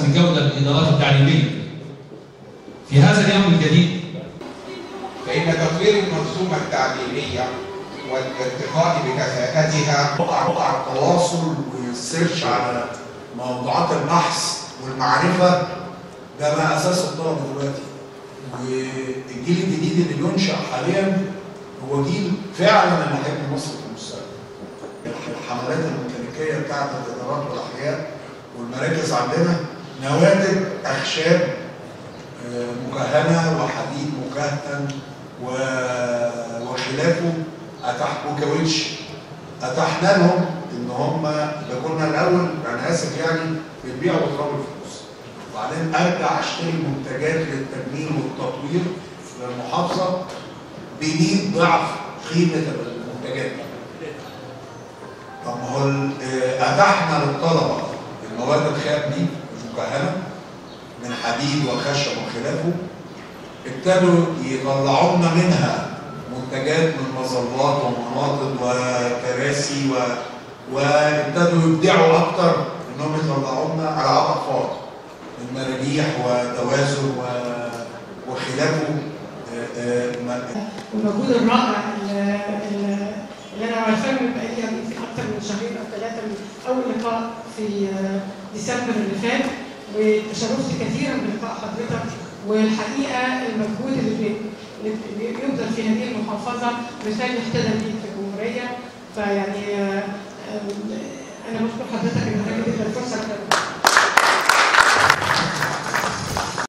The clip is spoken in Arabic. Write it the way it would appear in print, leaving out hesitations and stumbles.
من جودة الإدارات التعليمية. في هذا اليوم الجديد فإن تطوير المنظومة التعليمية والارتقاء بكفاءتها مواقع التواصل والسيرش على موضوعات البحث والمعرفة ده بقى أساس الطلبة دلوقتي. والجيل الجديد اللي بينشأ حاليا هو جيل فعلا اللي هيبني مصر في المستقبل. الحملات الميكانيكية بتاعت الإدارات والأحياء والمراكز عندنا نواتج أخشاب مكهنة وحديد مكهن وخلافه وكاوتش أتحنا لهم إن هم ده كنا الأول أنا آسف يعني بنبيع وتراب الفلوس، وبعدين أرجع أشتري منتجات للتجميل والتطوير في المحافظة ب100 ضعف قيمة المنتجات دي. طب ما هو أتحنا للطلبة المواد الخام دي المكهنة من حديد وخشب وخلافه، ابتدوا يطلعوا لنا منها منتجات من مظلات ومناطق وكراسي وابتدوا يبدعوا اكتر انهم يطلعوا لنا على اطفال من مراجيح ودواسر وخلافه. المجهود الرائع اللي انا عارفاه بقالي يمكن اكتر من شهرين او 3 من اول لقاء في ديسمبر اللي فات، وتشرفت كثيرا بلقاء حضرتك. والحقيقه المجهود اللي يبذل في هذه المحافظه مثال يحتذى به في الجمهوريه. فيعني انا بشكر حضرتك انك